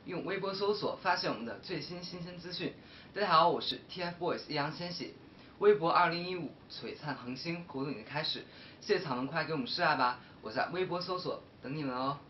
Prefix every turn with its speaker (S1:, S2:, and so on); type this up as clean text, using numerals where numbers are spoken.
S1: 用微博搜索发现我们的最新新鲜资讯。大家好，我是 TFBOYS 杨千玺。微博2015璀璨恒星活动已经开始，谢谢草们快给我们示爱吧！我在微博搜索等你们哦。